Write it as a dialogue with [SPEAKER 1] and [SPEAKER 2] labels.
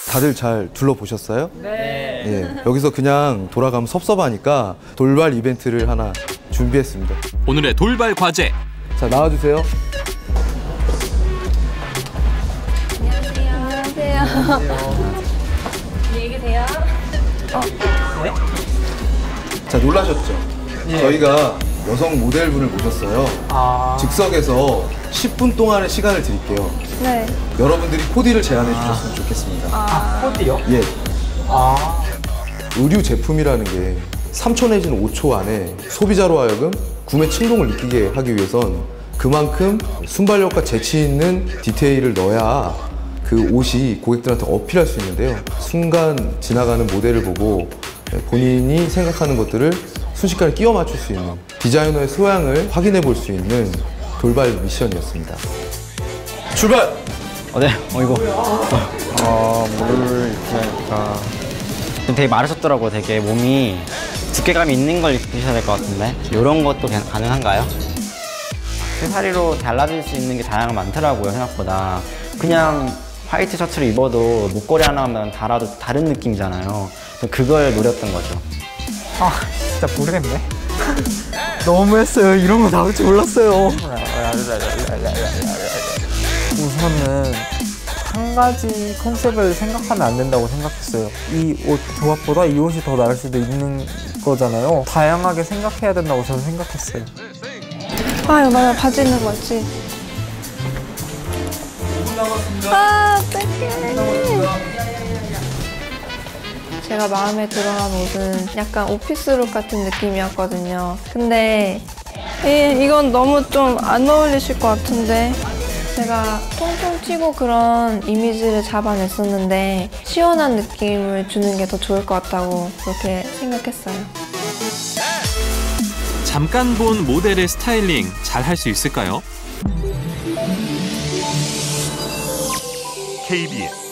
[SPEAKER 1] 다들 잘 둘러보셨어요?
[SPEAKER 2] 네.
[SPEAKER 1] 예, 여기서 그냥 돌아가면 섭섭하니까 돌발 이벤트를 하나 준비했습니다.
[SPEAKER 3] 오늘의 돌발 과제.
[SPEAKER 1] 자, 나와주세요.
[SPEAKER 4] 안녕하세요. 안녕히 계세요.
[SPEAKER 2] 네?
[SPEAKER 1] 자, 놀라셨죠?
[SPEAKER 2] 예.
[SPEAKER 1] 저희가 여성 모델분을 모셨어요. 즉석에서 10분 동안의 시간을 드릴게요.
[SPEAKER 4] 네.
[SPEAKER 1] 여러분들이 코디를 제안해 주셨으면 좋겠습니다.
[SPEAKER 2] 코디요?
[SPEAKER 1] 예,
[SPEAKER 2] 아.
[SPEAKER 1] 의류 제품이라는 게 3초 내지는 5초 안에 소비자로 하여금 구매 충동을 느끼게 하기 위해선 그만큼 순발력과 재치 있는 디테일을 넣어야 그 옷이 고객들한테 어필할 수 있는데요. 순간 지나가는 모델을 보고 본인이 생각하는 것들을 순식간에 끼워 맞출 수 있는 디자이너의 소양을 확인해 볼 수 있는 돌발 미션이었습니다. 출발!
[SPEAKER 5] 네, 이거. 물 입으니까. 되게 마르셨더라고, 되게 몸이. 두께감이 있는 걸 입으셔야 될 것 같은데. 이런 것도 그냥 가능한가요? 액세서리로 달라질 수 있는 게 다양한 많더라고요, 생각보다. 그냥 화이트 셔츠를 입어도 목걸이 하나만 달아도 다른 느낌이잖아요. 그걸 노렸던 거죠.
[SPEAKER 2] 아, 진짜 모르겠네. 너무했어요. 이런 거 나올 줄 몰랐어요. 우선은 한 가지 컨셉을 생각하면 안 된다고 생각했어요. 이 옷 조합보다 이 옷이 더 나을 수도 있는 거잖아요. 다양하게 생각해야 된다고 저는 생각했어요.
[SPEAKER 4] 아, 이거 맞아. 바지 있는 거 맞지? 아, 어떡해. 제가 마음에 들어한 옷은 약간 오피스룩 같은 느낌이었거든요. 근데 이건 너무 좀 안 어울리실 것 같은데 제가 통통 튀고 그런 이미지를 잡아냈었는데 시원한 느낌을 주는 게 더 좋을 것 같다고 그렇게 생각했어요.
[SPEAKER 3] 잠깐 본 모델의 스타일링 잘 할 수 있을까요?
[SPEAKER 6] KBS